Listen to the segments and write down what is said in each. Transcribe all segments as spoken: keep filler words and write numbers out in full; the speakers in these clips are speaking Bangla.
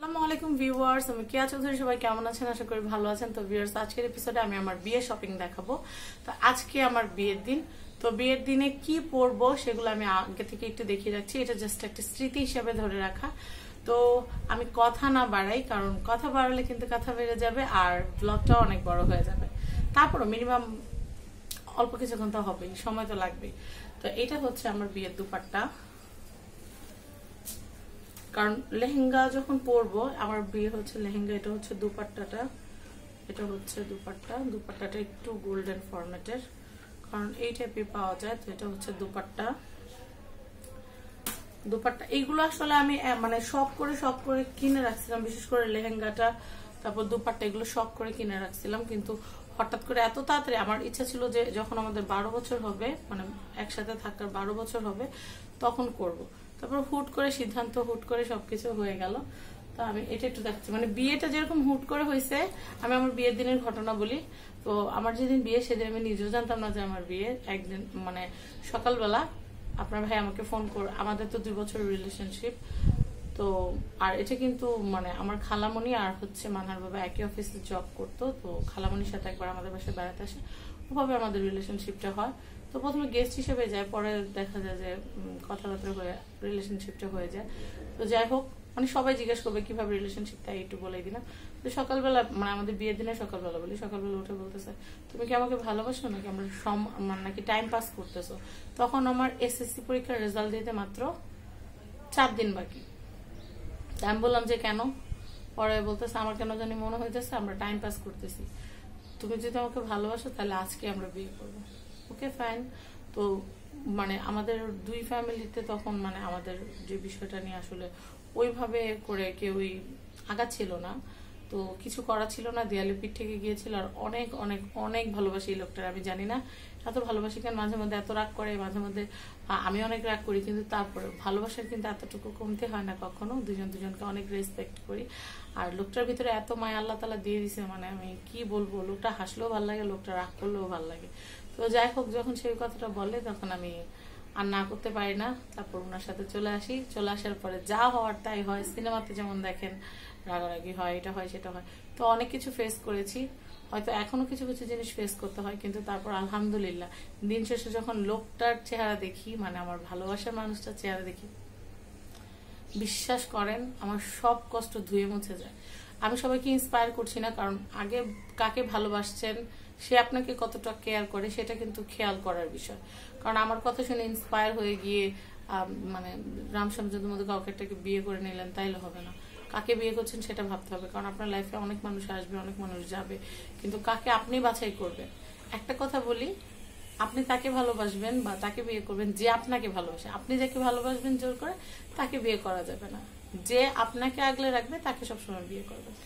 আসসালামু আলাইকুম ভিউয়ার্স, আমি কেয়া চৌধুরী। সবাই কেমন আছেন? আশা করি ভালো আছেন। তো ভিউয়ার্স, আজকের এপিসোডে আমি আমার বিয়ে শপিং দেখাবো। তো আজকে আমার বিয়ের দিন। তো বিয়ের দিনে কি পরবো সেগুলো আমি আগে থেকে একটু দেখিয়ে রাখছি। এটা জাস্ট একটা স্মৃতি হিসেবে ধরে রাখা। তো আমি কথা না বাড়াই, কারণ কথা বাড়ালে কিন্তু কথা বেড়ে যাবে আর ব্লগটাও অনেক বড় হয়ে যাবে। তারপরও মিনিমাম অল্প কিছুক্ষণ তো হবেই, সময় তো লাগবেই। তো এটা হচ্ছে আমার বিয়ের দুপাট্টা, কারণ লেহেঙ্গা যখন পরবো, আমার বিয়ে হচ্ছে লেহেঙ্গা। এটা হচ্ছে দুপাট্টাটা, এটা হচ্ছে দুপাট্টা। দুপাট্টাটা একটু গোল্ডেন ফরম্যাটের, কারণ এই টাইপের পাওয়া যায়। তো এটা হচ্ছে দুপাট্টা। দুপাট্টা এইগুলো আসলে আমি মানে শখ করে শখ করে কিনে রাখছিলাম, বিশেষ করে লেহেঙ্গাটা, তারপর দুপাট্টা, এগুলো শখ করে কিনে রাখছিলাম। কিন্তু হঠাৎ করে এত তাড়াতাড়ি আমার ইচ্ছা ছিল যে যখন আমাদের বারো বছর হবে, মানে একসাথে থাকার বারো বছর হবে, তখন করব। তারপর হুট করে সিদ্ধান্ত, হুট করে সবকিছু হয়ে গেল। তো আমি এটা একটু দেখছি, মানে বিয়েটা যেরকম হুট করে হয়েছে। আমি আমার বিয়ের দিনের ঘটনা বলি। তো আমার যেদিন বিয়ে, সেদিন আমি নিজেও জানতাম না যে আমার বিয়ে। একদিন মানে সকালবেলা আপনার ভাই আমাকে ফোন করে, আমাদের তো দুই বছরের রিলেশনশিপ। তো আর এটা কিন্তু মানে আমার খালামণি আর হচ্ছে মানহার বাবা একই অফিসে জব করতো। তো খালামণির সাথে একবার আমাদের বাসায় বেড়াতে আসে, ওভাবে আমাদের রিলেশনশিপটা হয়। তো প্রথমে গেস্ট হিসেবে যায়, পরে দেখা যায় যে কথাবার্তা হয়ে রিলেশনশিপটা হয়ে যায়। তো যাই হোক, মানে সবাই জিজ্ঞেস করবে কিভাবে রিলেশনশিপ, তাই একটু বলে দিলাম। তো সকালবেলা মানে আমাদের বিয়ের দিনে সকালবেলা বলি, সকালবেলা উঠে বলতেছে, তুমি কি আমাকে ভালোবাসো নাকি আমরা মানে নাকি টাইম পাস করতেছো? তখন আমার এসএসসি পরীক্ষার রেজাল্ট দিতে মাত্র চার দিন বাকি। আমি বললাম যে কেন? পরে বলতেছে, আমার কেন জানি মনে হইতেছে আমরা টাইম পাস করতেছি। তুমি যদি আমাকে ভালোবাসো তাহলে আজকে আমরা বিয়ে করবো। Okay fine. তো মানে আমাদের দুই ফ্যামিলিতে তখন মানে আমাদের যে বিষয়টা নিয়ে আসলে ওইভাবে করে কেউই আগাচ্ছিল না। তো কিছু করা ছিল না, দেয়ালে পিঠ থেকে গিয়েছিল। আর অনেক অনেক অনেক ভালোবাসি এই লোকটার। আমি জানি না এত ভালোবাসি কেন, মাঝে মধ্যে এত রাগ করে, মাঝে মধ্যে আমি অনেক রাগ করি, কিন্তু তারপরে ভালোবাসার কিন্তু এতটুকু কমতে হয় না কখনো। দুজন দুজনকে অনেক রেসপেক্ট করি। আর লোকটার ভিতরে এত মায়া আল্লাহ তাআলা দিয়ে দিছে, মানে আমি কি বলবো। লোকটা হাসলেও ভালো লাগে, লোকটা রাগ করলেও ভালো লাগে। তো যাই হোক, যখন সেই কথাটা বলে তখন আমি আর না করতে পারি না। তারপর ওনার সাথে চলে আসি। চলে আসার পরে যা হওয়ার তাই হয়। সিনেমাতে যেমন দেখেন রাগারাগি হয়, এটা হয় সেটা হয়। তো অনেক কিছু ফেস করেছি, হয়তো এখনো কিছু কিছু জিনিস ফেস করতে হয়, কিন্তু তারপর আলহামদুলিল্লাহ দিন শেষে যখন লোকটার চেহারা দেখি, মানে আমার ভালোবাসার মানুষটার চেহারা দেখি, বিশ্বাস করেন আমার সব কষ্ট ধুয়ে মুছে যায়। আমি সবাইকে ইন্সপায়ার করছি না, কারণ আগে কাকে ভালোবাসছেন, সে আপনাকে কতটা কেয়ার করে সেটা কিন্তু খেয়াল করার বিষয়। কারণ আমার কথা শুনে ইন্সপায়ার হয়ে গিয়ে মানে রামসমাজের মধ্যে কাউকে একটাকে বিয়ে করে নিলেন, তাইলে হবে না। কাকে বিয়ে করছেন সেটা ভাবতে হবে, কারণ আপনার লাইফে অনেক মানুষ আসবে, অনেক মানুষ যাবে, কিন্তু কাকে আপনি বাছাই করবেন। একটা কথা বলি, আপনি তাকে ভালোবাসবেন বা তাকে বিয়ে করবেন যে আপনাকে ভালোবাসে। আপনি যাকে ভালোবাসবেন জোর করে, তাকে বিয়ে করা যাবে না। যে আপনাকে আগলে রাখবে তাকে সবসময় বিয়ে করবেন।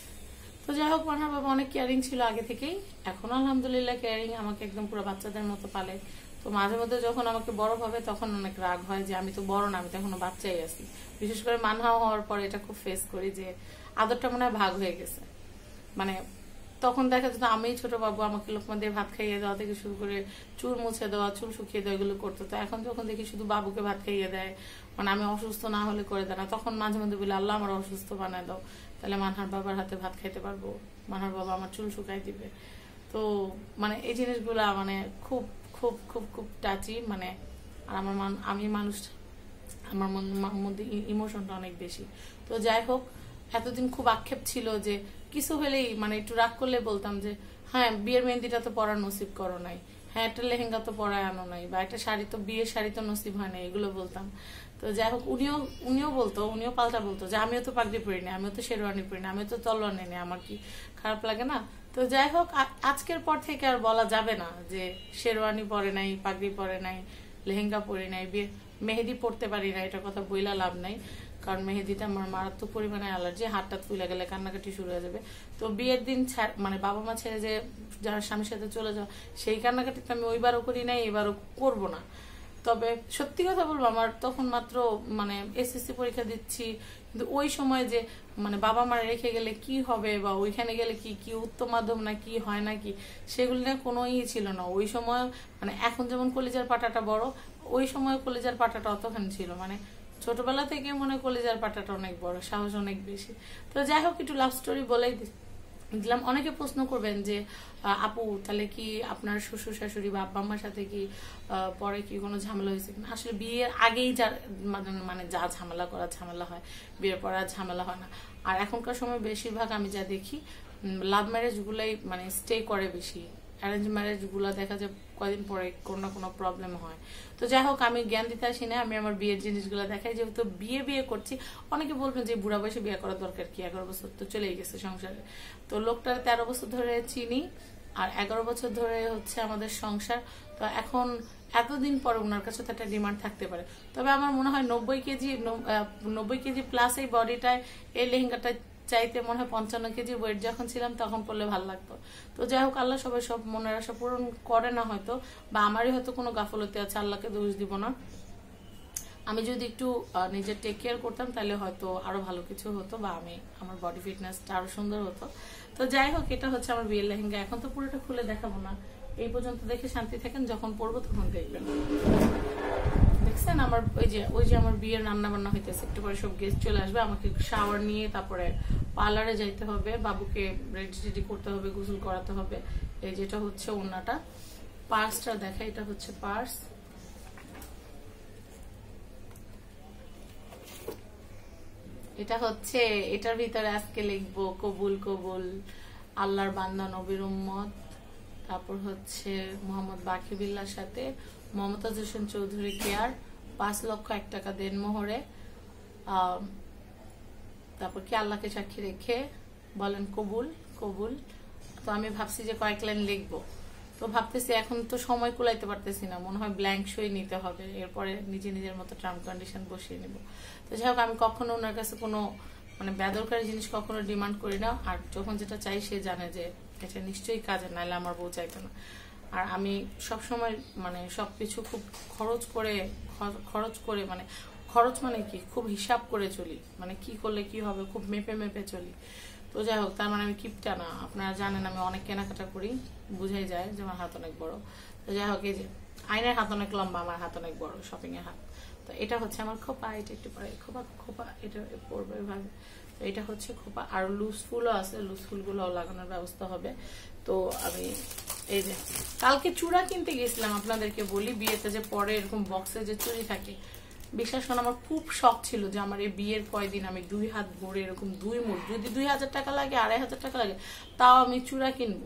তো যাই হোক, মানহার বাবা অনেক কেয়ারিং ছিল আগে থেকেই, এখন আলহামদুলিল্লাহ কেয়ারিং, আমাকে একদম পুরো বাচ্চাদের মতো পালে। তো মাঝে মধ্যে যখন আমাকে বড় ভাবে তখন অনেক রাগ হয় যে আমি তো বড় না, আমি তো এখনো বাচ্চাই আছি। বিশেষ করে মানহা হওয়ার পর এটা খুব ফেস করি যে আদরটা মনে হয় ভাগ হয়ে গেছে। মানে তখন দেখা যেত আমি ছোট বাবু, আমাকে লোকমা দিয়ে ভাত খাইয়ে দেওয়া থেকে শুরু করে চুল মুছে দেওয়া, চুল শুকিয়ে দেওয়া, এগুলো করতো। তো এখন যখন দেখি শুধু বাবুকে ভাত খাইয়ে দেয়, মানে আমি অসুস্থ না হলে করে দেয় না, তখন মাঝে মধ্যে বলি আল্লাহ আমার অসুস্থ বানায় দাও, তাহলে মানহার বাবার হাতে ভাত খাইতে পারবো, মানহার বাবা আমার চুল শুকাই দিবে। তো মানে এই জিনিসগুলা মানে খুব খুব খুব খুব টাচি। মানে আর আমার মান আমি মানুষ, আমার মধ্যে ইমোশনটা অনেক বেশি। তো যাই হোক, এতদিন খুব আক্ষেপ ছিল যে কিছু হলেই মানে একটু রাগ করলে বলতাম যে হ্যাঁ বিয়ের মেহেন্দিটা তো পরার নসিব করো নাই, হ্যাঁ একটা লেহেঙ্গা তো পরায় আনো নাই, বা একটা শাড়ি তো বিয়ের শাড়ি তো নসিব হয় না, এগুলো বলতাম। তো যাই হোক, উনিও উনিও বলতো, উনিও পাল্টা বলতো যে আমিও তো পাগড়ি পরি না, আমিও তো শেরওয়ানি পরি না, আমিও তো তলোয়ার নেই, আমার কি খারাপ লাগে না? তো যাই হোক, আজকের পর থেকে আর বলা যাবে না যে শেরওয়ানি পরে নাই, পাগড়ি পরে নাই, লেহেঙ্গা পরি নাই, বিয়ে মেহেদি পড়তে পারি না, এটা কথা বইলা লাভ নাই। কারণ মেহেদিটা আমার মারাত্মক পরিমাণে অ্যালার্জি, হাতটা ফুলে গেলে কান্নাকাটি শুরু হয়ে যাবে। তো বিয়ের দিন মানে বাবা মা ছেড়ে যে যারা স্বামীর সাথে চলে যাওয়া, সেই কান্নাকাটিটা আমি ওইবারও করি নাই, এবারও করবো না। তবে সত্যি কথা বলবো, আমার তখন মাত্র মানে এসএসসি পরীক্ষা দিচ্ছি, কিন্তু ওই সময় যে মানে বাবা মা রেখে গেলে কি হবে, বা ওইখানে গেলে কি কি উচ্চ মাধ্যম না কি হয় নাকি, সেগুলো নিয়ে কোনো ই ছিল না ওই সময়। মানে এখন যেমন কলিজার পাটাটা বড়, ওই সময় কলিজার পাটাটা অতখানি ছিল। মানে ছোটবেলা থেকে মনে কলেজের পাটাটা অনেক বড়, সাহস অনেক বেশি। তো যাই হোক, একটু লাভ স্টোরি বলেই দিলাম। অনেকে প্রশ্ন করবেন যে আপু তাহলে কি আপনার শ্বশুর শাশুড়ি বা আব্বা আম্মার সাথে কি পরে কি কোনো ঝামেলা হয়েছে কিনা? আসলে বিয়ের আগেই যা মানে যা ঝামেলা করা ঝামেলা হয়, বিয়ের পর আর ঝামেলা হয় না। আর এখনকার সময় বেশিরভাগ আমি যা দেখি লাভ ম্যারেজ গুলাই মানে স্টে করে বেশি, অ্যারেঞ্জ ম্যারেজ গুলা দেখা যায় কয়েকদিন পরে কোনো না কোনো প্রবলেম হয়। তো যাই হোক, আমি জ্ঞান দিতে আসি না, আমি আমার বিয়ের জিনিসগুলো দেখাই। যেহেতু বিয়ে বিয়ে করছি, অনেকে বলবেন যে বুড়া বয়সে বিয়ে করার দরকার কি, এগারো বছর তো চলেই গেছে সংসারে। তো লোকটার তেরো বছর ধরে চিনি আর এগারো বছর ধরে হচ্ছে আমাদের সংসার। তো এখন এতদিন পরে ওনার কাছে তো একটা ডিমান্ড থাকতে পারে। তবে আমার মনে হয় নব্বই কেজি নব্বই কেজি প্লাস এই বডিটায় এই লেহেঙ্গাটা চাইতে মনে হয় পঞ্চান্ন কেজি ওয়েট যখন ছিলাম তখন পড়লে ভালো লাগতো। তো যাই হোক, আল্লাহ সবাই সব মনের আশা পূরণ করে না হয়তো, বা আমারই হয়তো কোনো গাফলতি আছে, আল্লাহকে দোষ দিব না। আমি যদি একটু নিজের টেক কেয়ার করতাম তাহলে হয়তো আরো ভালো কিছু হতো, বা আমি আমার বডি ফিটনেসটা আরো সুন্দর হতো। তো যাই হোক, এটা হচ্ছে আমার বিয়ের লেহেঙ্গা। এখন তো পুরোটা খুলে দেখাবো না, এই পর্যন্ত দেখে শান্তি থাকেন, যখন পরবো তখন দেখবেন। দেখছেন আমার ওই যে ওই যে আমার বিয়ের রান্না বান্না হইতেছে, একটু পরে সব গেস্ট চলে আসবে, আমাকে শাওয়ার নিয়ে তারপরে পার্লারে যাইতে হবে, বাবুকে রেডি টেডি করতে হবে, গোসল করাতে হবে। এই যেটা হচ্ছে ওড়নাটা। পার্সটা দেখা, এটা হচ্ছে পার্স। এটা হচ্ছে, এটার ভিতরে আজকে লিখবো কবুল কবুল, আল্লাহর বান্দা নবীর উম্মত। তারপর হচ্ছে মোহাম্মদ বাকিবিল্লার সাথে মমতাজ হোসেন চৌধুরী কেয়ার, পাঁচ লক্ষ এক টাকা দেন মোহরে। আহ তারপর কি আল্লাহকে সাক্ষী রেখে বলেন কবুল কবুল। তো আমি ভাবছি যে কয়েক লাইন লিখবো, তো ভাবতেছি এখন তো সময় কুলাইতে পারতেছি না, মনে হয় ব্ল্যাঙ্ক সই নিতে হবে, এরপরে নিজে নিজের মতো টার্ম কন্ডিশন বসিয়ে নেব। তো যাই হোক, আমি কখনো ওনার কাছে কোনো মানে বেদরকারি জিনিস কখনো ডিমান্ড করি না, আর যখন যেটা চাই সে জানে যে এটা নিশ্চয়ই কাজে, নাহলে আমার বউ চাইতো না। আর আমি সবসময় মানে সবকিছু খুব খরচ করে খরচ করে মানে খরচ মানে কি খুব হিসাব করে চলি, মানে কি করলে কি হবে খুব মেপে মেপে চলি। তো যাই হোক, তার মানে আমি কিপটা না, আপনারা জানেন আমি অনেক কেনাকাটা করি, বুঝাই যায় যে আমার হাত অনেক বড়। তো যাই হোক, এই যে আয়নার হাত অনেক লম্বা, আমার হাত অনেক বড়, শপিং এর হাত। তো এটা হচ্ছে আমার খোপা, এটা একটু পরে খোপা খোপা এটা পড়বে ভাবে। তো এটা হচ্ছে খোপা, আর লুজ ফুলও আছে, লুজ ফুলগুলো লাগানোর ব্যবস্থা হবে। তো আমি এই যে কালকে চূড়া কিনতে গেছিলাম, আপনাদেরকে বলি বিয়েতে যে পরে এরকম বক্সে যে চুড়ি থাকে, বিশ্বাস করেন আমার খুব শখ ছিল যে আমার এই বিয়ের কয়দিন আমি দুই হাত ভরে এরকম দুই মুঠ, যদি দুই হাজার টাকা লাগে আড়াই হাজার টাকা লাগে তাও আমি চূড়া কিনবো।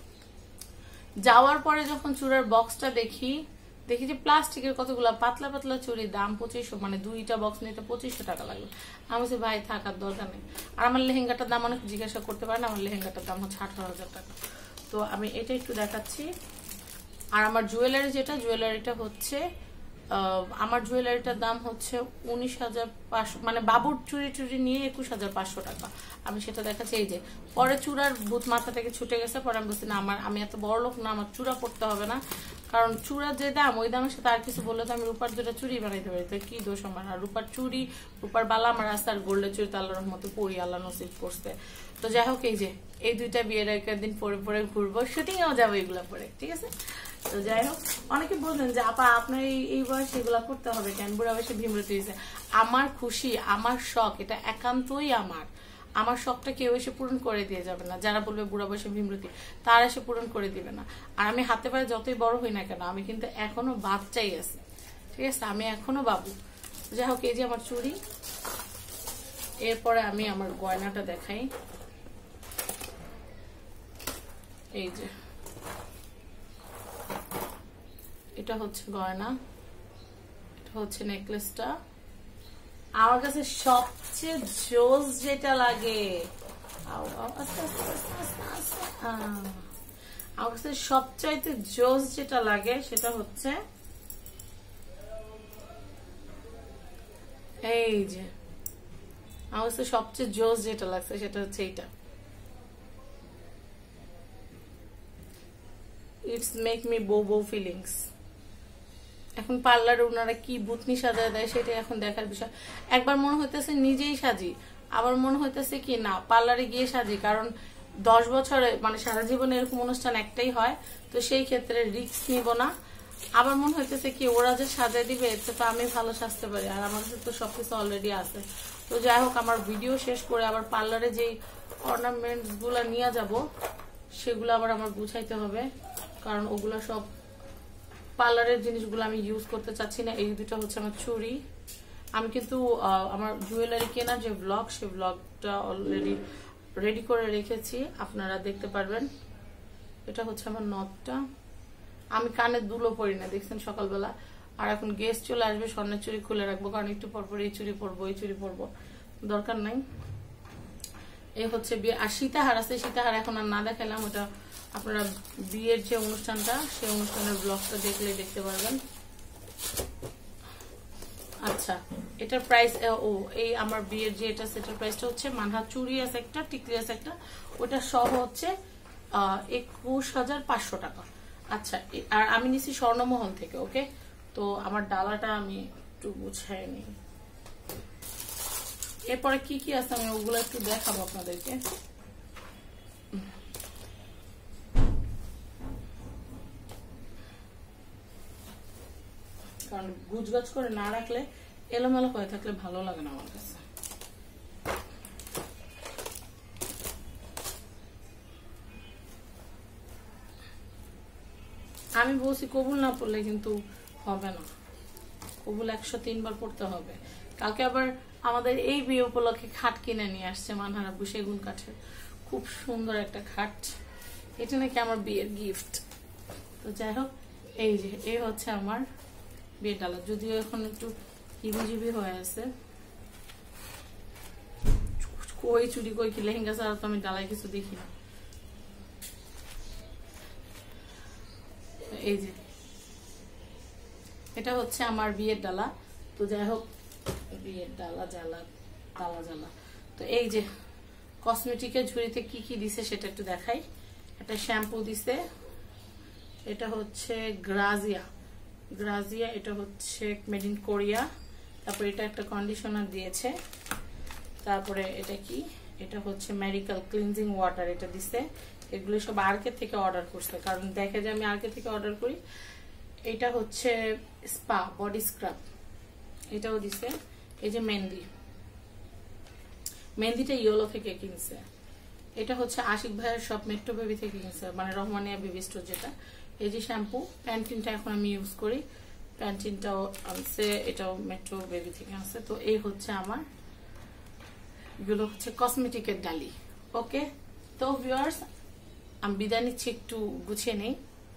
যাওয়ার পরে যখন চূড়ার বক্সটা দেখি দেখি যে প্লাস্টিকের কতগুলা পাতলা পাতলা চুড়ি, দাম পঁচিশশো, মানে দুইটা বক্স নিতে পঁচিশশো টাকা লাগলো। আমি বলছি ভাই থাকার দরকার নেই। আর আমার লেহেঙ্গাটার দাম অনেক জিজ্ঞাসা করতে পারেন, আমার লেহেঙ্গাটার দাম হচ্ছে আঠারো হাজার টাকা। তো আমি এটা একটু দেখাচ্ছি। আর আমার জুয়েলারি যেটা, জুয়েলারিটা হচ্ছে আমার জুয়েলারিটার দাম হচ্ছে উনিশ হাজার পাঁচশো, মানে বাবুর চুরি চুরি নিয়ে একুশ হাজার পাঁচশো টাকা। আমি সেটা দেখাচ্ছি। এই যে পরে চূড়ার ভূত মাথা থেকে ছুটে গেছে, পরে আমি বলছি না আমার আমি এত বড় লোক না, আমার চূড়া পড়তে হবে না, কারণ চূড়ার যে দাম ওই দামের সাথে আর কিছু বললে তো আমি রূপার দুটা চুরি বানাইতে পারি, তো কি দোষ আমার। আর রূপার চুরি রূপার বালা আমার আছে, আর গোল্ডের চুরি তো আল্লাহর রহমতে পড়ি, আল্লাহ নসিব করছে। তো যাই হোক, এই যে এই দুইটা বিয়ের একদিন পরে পরে ঘুরবো, শুটিং এও যাবো এগুলা পরে, ঠিক আছে। তো যাই হোক, অনেকে বললেন যে আপা আপনার এই বয়সে এগুলা করতে হবে কেন, বুড়া বয়সে ভীমরতি হয়েছে। আমার খুশি, আমার শখ, এটা একান্তই আমার। আমার শখটা কেউ এসে পূরণ করে দিয়ে যাবে না, যারা বলবে বুড়া বয়সে ভীমরতি তারা এসে পূরণ করে দিবে না। আর আমি হাতে পায়ে যতই বড় হই না কেন, আমি কিন্তু এখনো বাচ্চাই আছি, ঠিক আছে, আমি এখনো বাবু। যাই হোক, এই যে আমার চুড়ি। এরপরে আমি আমার গয়নাটা দেখাই। এই যে এটা হচ্ছে গয়না, এটা হচ্ছে নেকলেসটা। আমার কাছে সবচেয়ে জোস যেটা লাগে, আমার কাছে সবচাইতে জোস যেটা লাগে সেটা হচ্ছে এই যে, আমার কাছে সবচেয়ে জোস যেটা লাগছে সেটা হচ্ছে এইটা। ইটস মেক মি বো বো ফিলিংস। এখন পার্লারে ওনারা কি ভূতনি সাজায় দেয় সেটা এখন দেখার বিষয়। একবার মনে হইতেছে নিজেই সাজি, আবার মনে হইতেছে কি না পার্লারে গিয়ে সাজি, কারণ দশ বছরে মানে সারা জীবনে এরকম অনুষ্ঠান একটাই হয়, তো সেই ক্ষেত্রে রিস্ক নিব না। আবার মনে হইতেছে কি ওরা যে সাজাই দিবে এতে তো আমি ভালো সাজতে পারি, আর আমার কাছে তো সবকিছু অলরেডি আছে। তো যাই হোক, আমার ভিডিও শেষ করে আবার পার্লারে যেই অর্নামেন্টস গুলা নিয়ে যাব সেগুলো আবার আমার গুছাইতে হবে, কারণ ওগুলো সব পার্লারের জিনিসগুলো আমি ইউজ করতে চাচ্ছি না। এই দুটো হচ্ছে আমার চুড়ি। আমি কিন্তু আমার জুয়েলারি কেনার যে ব্লগ, সেই ব্লগটা অলরেডি রেডি করে রেখেছি, আপনারা দেখতে পারবেন। এটা হচ্ছে আমার নথটা। আমি কানের দুলো পরি না, দেখছেন সকালবেলা। আর এখন গেস্ট চলে আসবে, স্বর্ণের চুড়ি খুলে রাখবো, কারণ একটু পরপর এই চুড়ি পরবো এই চুড়ি পরবো, দরকার নাই। এই হচ্ছে বিয়ে। আর সীতাহার আছে, সীতাহার এখন আর না দেখালাম, ওটা আপনারা বিয়ের যে অনুষ্ঠানটা সেই অনুষ্ঠানের ব্লগটা দেখলে দেখতে পারবেন। আচ্ছা, এটার প্রাইস ও এই আমার বিয়ের যে এটা সেটার প্রাইসটা হচ্ছে মানহা চুড়ি আছে একটা, টিকলি আছে একটা, ওটা সহ হচ্ছে আহ একুশ হাজার পাঁচশো টাকা। আচ্ছা, আর আমি নিছি স্বর্ণমহল থেকে। ওকে, তো আমার ডালাটা আমি একটু গুছাই নিই। এরপরে কি কি আছে আমি ওগুলো একটু দেখাবো আপনাদেরকে। কারণ গুছগাছ করে না রাখলে, এলোমেলো হয়ে থাকলে ভালো লাগে না আমার কাছে। আমি বলছি কবুল না পড়লে কিন্তু হবে না, কবুল একশো তিনবার পড়তে হবে। কালকে আবার আমাদের এই বিয়ে উপলক্ষে খাট কিনে নিয়ে আসছে মানহারা, সেগুন কাঠের, খুব সুন্দর একটা খাট। এটা নাকি আমার বিয়ের গিফট। তো যাই হোক, এই যে এই হচ্ছে আমার বিয়ের ডালা, যদিও এখন একটু হিবিজিবি হয়ে আছে। কই চুরি কই কি লেহেঙ্গা ছাড়া তো আমি ডালায় কিছু দেখি না। এই যে এটা হচ্ছে আমার বিয়ের ডালা। তো যাই হোক, বিয়ের ডালা জ্বালা ডালা জ্বালা। তো এই যে কসমেটিকের ঝুড়িতে কি কি দিছে সেটা একটু দেখাই। একটা শ্যাম্পু দিছে, এটা হচ্ছে গ্রাজিয়া গ্রাজিয়া এটা হচ্ছে মেড ইন কোরিয়া। তারপরে এটা একটা কন্ডিশনার দিয়েছে। তারপরে এটা কি, এটা হচ্ছে মেডিকেল ক্লিনজিং ওয়াটার, এটা দিছে। এগুলো সব আরকে থেকে অর্ডার করছে, কারণ দেখে যে আমি আরকে থেকে অর্ডার করি। এটা হচ্ছে স্পা বডি স্ক্রাব, এটাও দিছে। এই যে মেহেন্দি, মেহেন্দিটা ইয়েলো থেকে কিনছে। এটা হচ্ছে আশিক ভাইয়ের সব মেট্রো বেবি থেকে কিনছে, মানে রহমানিয়া বেবি স্টোর যেটা। এই যে শ্যাম্পু, প্যান্টিনটা এখন আমি ইউজ করি, প্যান্টিনটাও আনছে, এটাও মেট্রো বেবি থেকে আছে। তো এই হচ্ছে আমার, এগুলো হচ্ছে কসমেটিকের ডালি। ওকে, তো ভিউয়ার্স আমি বিদায় নিচ্ছি, একটু গুছিয়ে নেই।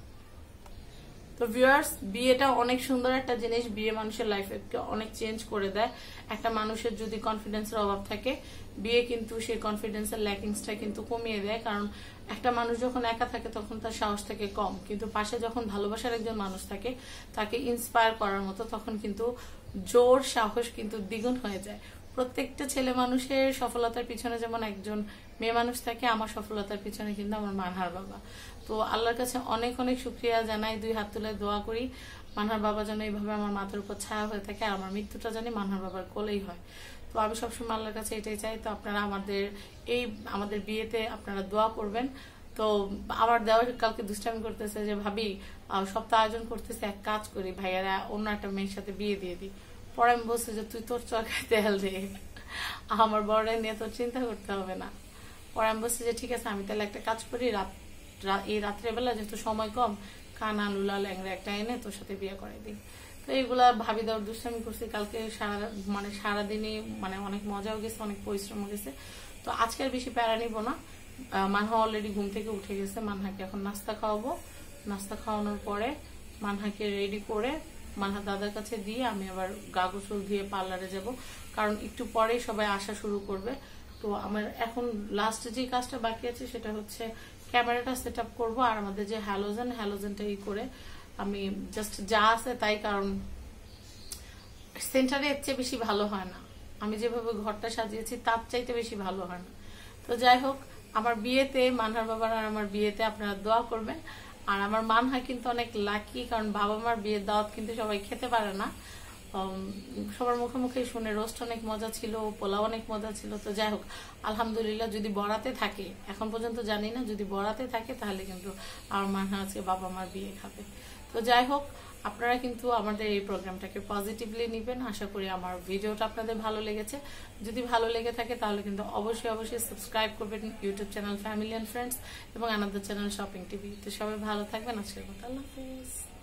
তো ভিউয়ার্স, বিয়েটা অনেক সুন্দর একটা জিনিস, বিয়ে মানুষের লাইফে অনেক চেঞ্জ করে দেয়। একটা মানুষের যদি কনফিডেন্সের অভাব থাকে, বিয়ে কিন্তু সেই কনফিডেন্সের ল্যাকিংসটা কিন্তু কমিয়ে দেয়। কারণ একটা মানুষ যখন একা থাকে তখন তার সাহস থাকে কম, কিন্তু পাশে যখন ভালোবাসার একজন মানুষ থাকে, তাকে ইন্সপায়ার করার মতো, তখন কিন্তু জোর সাহস কিন্তু দ্বিগুণ হয়ে যায়। প্রত্যেকটা ছেলে মানুষের সফলতার পিছনে যেমন একজন মেয়ে মানুষ থাকে, আমার সফলতার পিছনে কিন্তু আমার মানহার বাবা। তো আল্লাহর কাছে অনেক অনেক শুকরিয়া জানাই, দুই হাত তুলে দোয়া করি মানহার বাবা যেন এইভাবে আমার মাথার উপর ছায়া হয়ে থাকে, আর আমার মৃত্যুটা জানি মানহার বাবার কোলেই হয়। তো আমি সবসময় আল্লাহর কাছে এটাই চাই। তো আপনারা আমাদের এই আমাদের বিয়েতে আপনারা দোয়া করবেন। তো আমার দেওয়ার কালকে দুষ্টামি করতেছে যে ভাবি সপ্তাহ আয়োজন করতেছে, এক কাজ করি ভাইয়ারা অন্য একটা মেয়ের সাথে বিয়ে দিয়ে দিই। পরে আমি বলছি যে তুই তোর চরকায় তেল দে, আমার বড়রা নিয়ে তোর চিন্তা করতে হবে না। পরে আমি বলছি যে ঠিক আছে, আমি তাহলে একটা কাজ করি, রাত এই রাত্রেবেলা যেহেতু সময় কম, কানা লুলা ল্যাংরা একটা এনে তোর সাথে বিয়ে করে দিই। তো এইগুলা ভাবি দেওয়ার দুষ্টামি করছি কালকে সারা, মানে সারাদিনই মানে অনেক মজাও গেছে, অনেক পরিশ্রমও গেছে। তো আজকে আর বেশি প্যারা নিব না। মানহা অলরেডি ঘুম থেকে উঠে গেছে, মানহাকে এখন নাস্তা খাওয়াবো। নাস্তা খাওয়ানোর পরে মানহাকে রেডি করে মানহা দাদার কাছে দিয়ে আমি আবার গা গোসল দিয়ে পার্লারে যাব, কারণ একটু পরেই সবাই আসা শুরু করবে। তো আমার এখন লাস্ট যে কাজটা বাকি আছে সেটা হচ্ছে ক্যামেরাটা সেট আপ করবো, আর আমাদের যে হ্যালোজেন হ্যালোজেনটা ই করে আমি জাস্ট যা আছে তাই, কারণ সেন্টারে এর চেয়ে বেশি ভালো হয় না, আমি যেভাবে ঘরটা সাজিয়েছি তার চাইতে বেশি ভালো হয় না। তো যাই হোক, আমার বিয়েতে মানহার বাবার আর আমার বিয়েতে আপনারা দোয়া করবেন। আর আমার মানহা কিন্তু অনেক লাকি, কারণ বাবা মার বিয়ের দাওয়াত কিন্তু সবাই খেতে পারে না। সবার মুখে মুখে শুনে রোস্ট অনেক মজা ছিল, পোলাও অনেক মজা ছিল। তো যাই হোক, আলহামদুলিল্লাহ, যদি বরাতে থাকে, এখন পর্যন্ত জানি না, যদি বরাতে থাকে তাহলে কিন্তু আমার মানহা আজকে বাবা মার বিয়ে খাবে। তো যাই হোক, আপনারা কিন্তু আমাদের এই প্রোগ্রামটাকে পজিটিভলি নেবেন। আশা করি আমার ভিডিওটা আপনাদের ভালো লেগেছে। যদি ভালো লেগে থাকে তাহলে কিন্তু অবশ্যই অবশ্যই সাবস্ক্রাইব করবেন YouTube channel family and friends এবং আনাদার চ্যানেল শপিং টিভি। তো সবাই ভালো থাকবেন। আজকের মতো আল্লাহ হাফেজ।